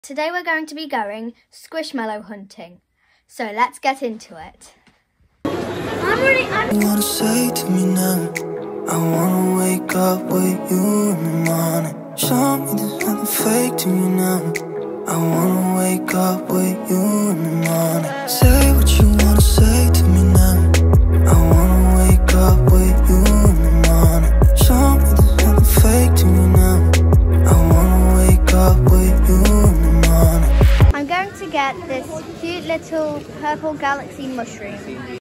Today we're going to be going squishmallow hunting, so let's get into it. You wanna say to me now, I wanna wake up with you in the morning. Show me there's nothing fake to me now. I wanna wake up with you in the morning. Say what you wanna say to me now. I wanna wake up with you in the morning. Show me there's nothing fake to me now. I wanna wake up with you in the morning. I'm going to get this cute little purple galaxy mushroom.